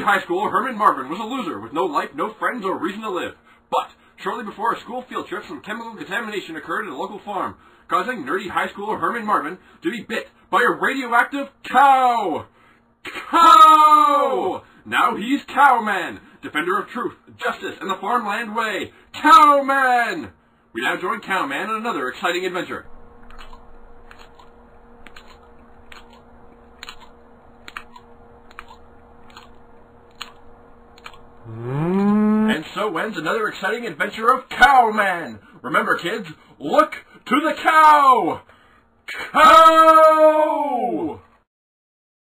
nerdy high schooler Herman Marvin was a loser with no life, no friends, or reason to live. But shortly before a school field trip, some chemical contamination occurred at a local farm, causing nerdy high schooler Herman Marvin to be bit by a radioactive cow. Cow! Now he's Cowman, defender of truth, justice, and the farmland way. Cowman! We now join Cowman on another exciting adventure. And so ends another exciting adventure of Cowman. Remember, kids, look to the cow! Cow!